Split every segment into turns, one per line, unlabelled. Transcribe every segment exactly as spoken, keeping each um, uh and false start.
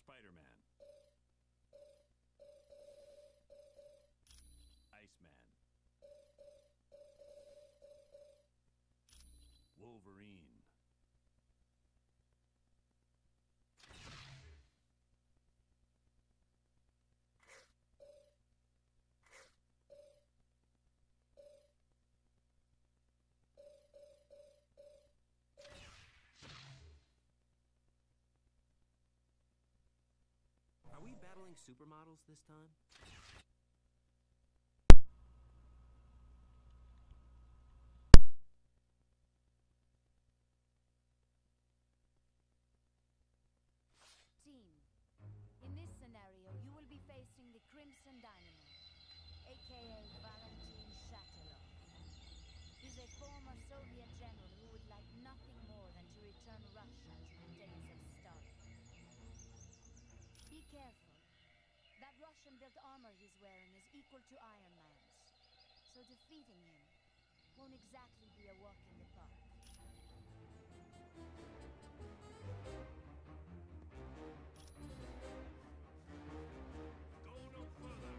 Spider-Man. Iceman. Wolverine.
Are we battling supermodels this time?
Team, in this scenario, you will be facing the Crimson Dynamo, aka Valentin Shatilov. He's a former Soviet general who would like nothing more than to return Russia to the days of Stalin. Be careful. That Russian-built armor he's wearing is equal to Iron Man's, so defeating him won't exactly be a walk in the park.
Go no further!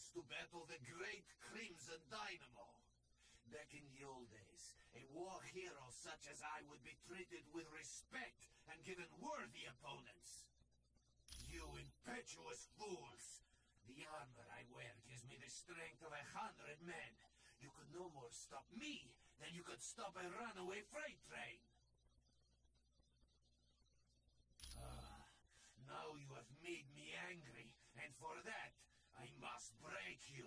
us to battle the great Crimson Dynamo. Back in the old days, a war hero such as I would be treated with respect and given worthy opponents. You impetuous fools! The armor I wear gives me the strength of a hundred men. You could no more stop me than you could stop a runaway freight train. Ah, now you have made me angry, and for that, I must break you.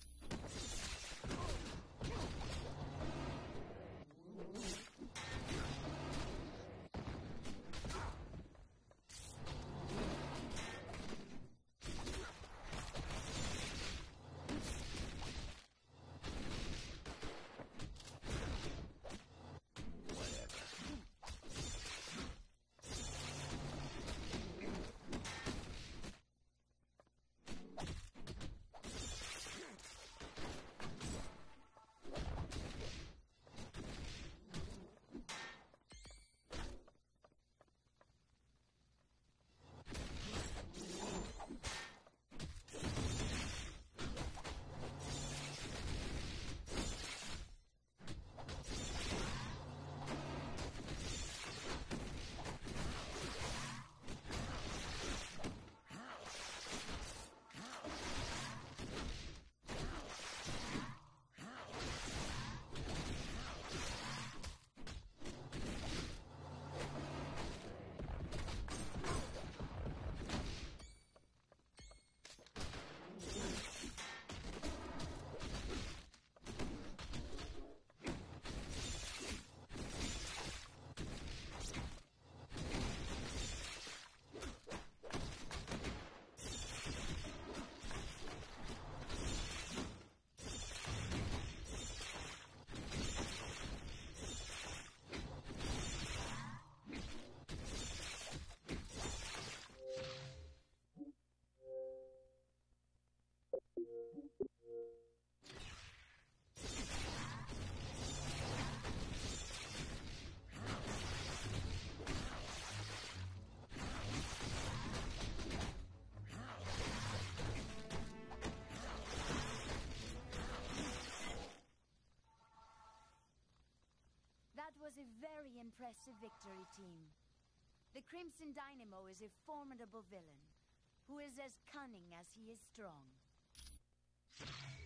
That was a very impressive victory, team. The Crimson Dynamo is a formidable villain, who is as cunning as he is strong.